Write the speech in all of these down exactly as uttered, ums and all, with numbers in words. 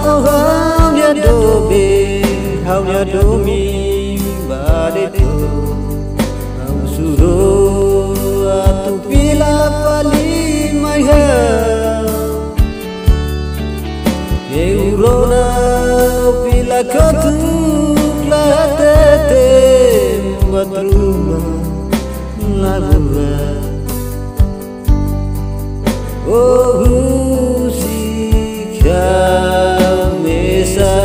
hao ya do be hao ya do mi ba de do hao suro atu pila pali mai ha eurona pila katu la te te batruma la gua oh si mesa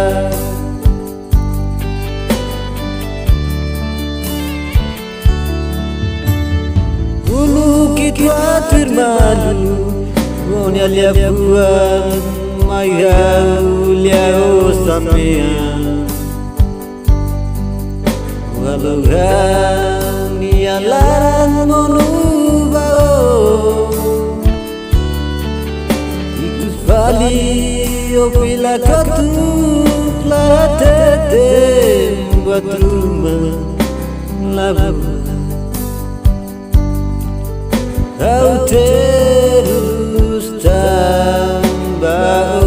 ulu kita termalu gonya liapuan maya liao samia walau ni alaran monubao ikus bali o pila katu la tete buat rumah labu kau terus tambah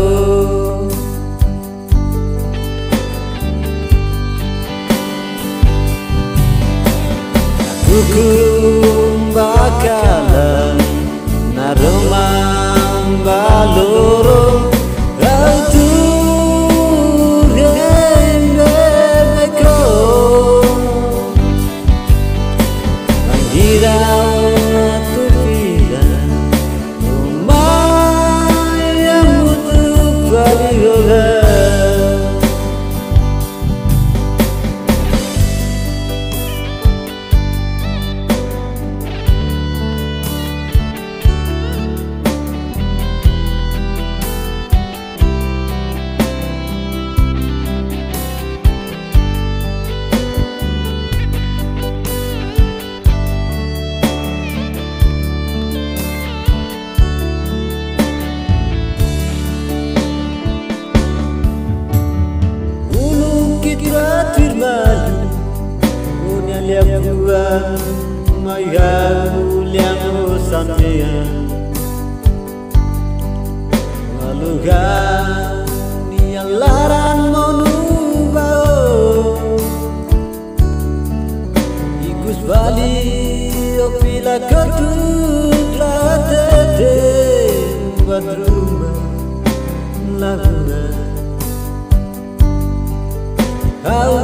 hukum bakalan naromang baloro kau tuh remeko mandirau tu pilan umay yang mutu balihoga liapuan maya liang samia walugan ni alaran monubao ikus bali o pila katut la tete buat rumah lagu kau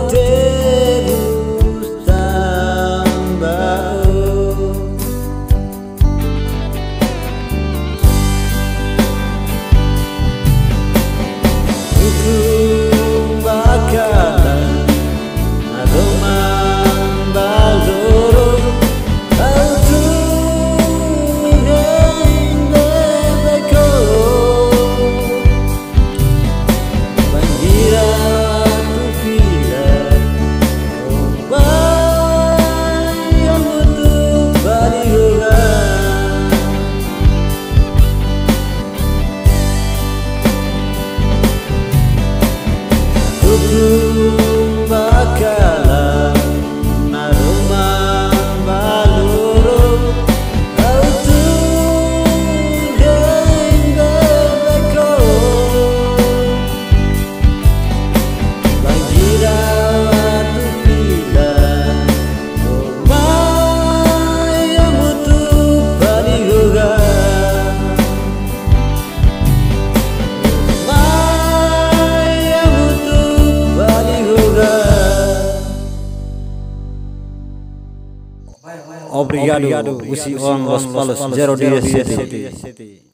Obrigado, Obrigado, Usi On Los Palos, zero D S